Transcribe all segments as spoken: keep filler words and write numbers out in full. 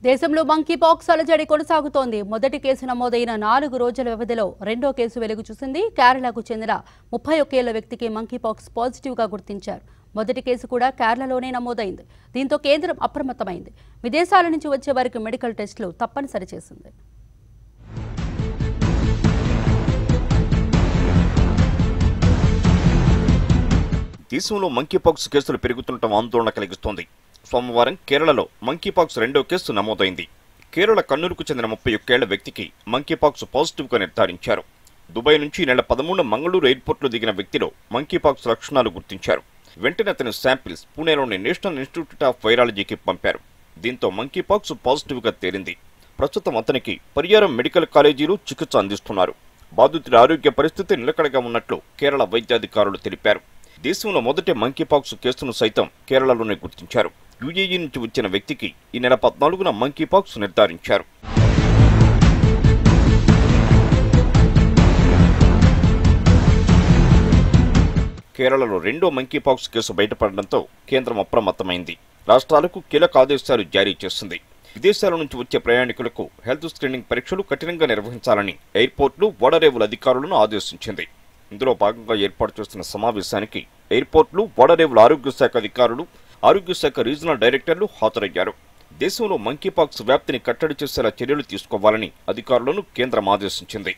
దేశంలో monkey pox అలజడి కొనసాగుతోంది. మొదటి కేసు నమోదైన నాలుగు రోజుల వ్యవధిలో రెండో కేసు వెలుగు చూసింది. కేరళకు చెందిన ముప్పై ఒక్కేళ్ల వ్యక్తికి మంకీ పాక్స్ పాజిటివ్ గా గుర్తించారు. మొదటి కేసు కూడా కేరళలోనే నమోదైంది. దీంతో కేంద్రం అప్రమత్తమైంది. విదేశాల నుంచి వచ్చే వారికి మెడికల్ టెస్టులు తప్పనిసరి చేసింది. దేశంలో మంకీపాక్స్ కేసులు పెరుగుతుండటం ఆందోళన కలిగిస్తోంది. సోమవారం కేరళలో మంకీపాక్స్ రెండో కేసు నమోదైంది. కేరళ కన్నూరుకు చెందిన ముప్పై ఒక్కేళ్ల వ్యక్తికి మంకీపాక్స్ పాజిటివ్ గా నిర్ధారించారు. దుబాయ్ నుంచి నెల పదమూడు మంగళూరు ఎయిర్పోర్ట్లో దిగిన వ్యక్తిలో మంకీపాక్స్ లక్షణాలు గుర్తించారు. వెంటనే అతని శాంపిల్స్ పూణేలోని నేషనల్ ఇన్స్టిట్యూట్ ఆఫ్ వైరాలజీకి పంపారు. దీంతో మంకీపాక్స్ పాజిటివ్ గా తేలింది. ప్రస్తుతం అతనికి పరియారం మెడికల్ కాలేజీలో చికిత్స అందిస్తున్నారు. బాధితుడి ఆరోగ్య పరిస్థితి నిలకడగా ఉన్నట్లు కేరళ వైద్యాధికారులు తెలిపారు. దేశంలో మొదటి మంకీపాక్స్ కేసును సైతం కేరళలోనే గుర్తించారు. యూఏఈ నుంచి వచ్చిన వ్యక్తికి ఈ నెల పద్నాలుగున మంకీపాక్స్ నిర్ధారించారు. కేరళలో రెండో మంకీపాక్స్ కేసు బయటపడడంతో కేంద్రం అప్రమత్తమైంది. రాష్ట్రాలకు కీలక ఆదేశాలు జారీ చేసింది. విదేశాల నుంచి వచ్చే ప్రయాణికులకు హెల్త్ స్క్రీనింగ్ పరీక్షలు కఠినంగా నిర్వహించాలని ఎయిర్పోర్టులు, ఓడరేవుల అధికారులను ఆదేశించింది. ఇందులో భాగంగా ఏర్పాటు చేస్తున్న సమావేశానికి ఎయిర్పోర్టులు, ఓడరేవుల ఆరోగ్య శాఖ అధికారులు, ఆరోగ్య శాఖ రీజనల్ డైరెక్టర్లు హాజరయ్యారు. దేశంలో మంకీపాక్స్ వ్యాప్తిని కట్టడి చేసేలా చర్యలు తీసుకోవాలని అధికారులను కేంద్రం ఆదేశించింది.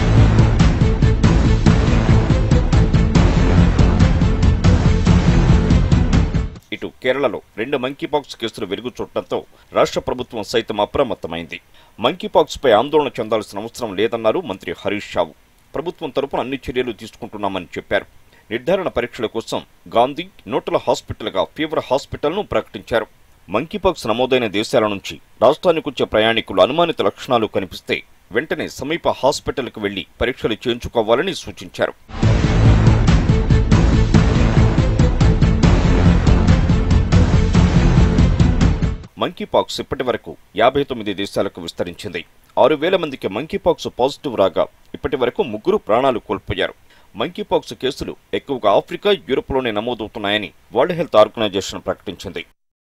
ఇటు కేరళలో రెండు మంకీపాక్స్ కేసులు వెలుగు చూడటంతో రాష్ట్ర ప్రభుత్వం సైతం అప్రమత్తమైంది. మంకీపాక్స్ పై ఆందోళన చెందాల్సిన అవసరం లేదన్నారు మంత్రి హరీష్ రావు. ప్రభుత్వం తరపున అన్ని చర్యలు తీసుకుంటున్నామని చెప్పారు. నిర్ధారణ పరీక్షల కోసం గాంధీ నోటల హాస్పిటల్గా ఫీవర్ హాస్పిటల్ను ప్రకటించారు. మంకీపాక్స్ నమోదైన దేశాల నుంచి రాష్ట్రానికి వచ్చే ప్రయాణికులు అనుమానిత లక్షణాలు కనిపిస్తే వెంటనే సమీప హాస్పిటల్కు వెళ్లి పరీక్షలు చేయించుకోవాలని సూచించారు. మంకీపాక్స్ ఇప్పటి వరకు యాభై తొమ్మిది దేశాలకు విస్తరించింది. ఆరు వేల మందికి మంకీపాక్స్ పాజిటివ్ రాగా ఇప్పటి వరకు ముగ్గురు ప్రాణాలు కోల్పోయారు. మంకీపాక్స్ కేసులు ఎక్కువగా ఆఫ్రికా, యూరోప్లోనే నమోదవుతున్నాయని వరల్డ్ హెల్త్ ఆర్గనైజేషన్ ప్రకటించింది.